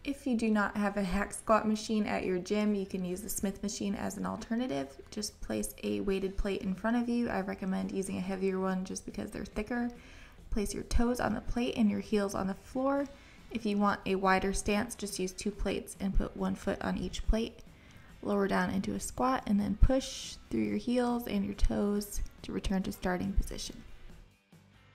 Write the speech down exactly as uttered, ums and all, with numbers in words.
If you do not have a hack squat machine at your gym, you can use the Smith machine as an alternative. Just place a weighted plate in front of you. I recommend using a heavier one just because they're thicker. Place your toes on the plate and your heels on the floor. If you want a wider stance, just use two plates and put one foot on each plate. Lower down into a squat and then push through your heels and your toes to return to starting position.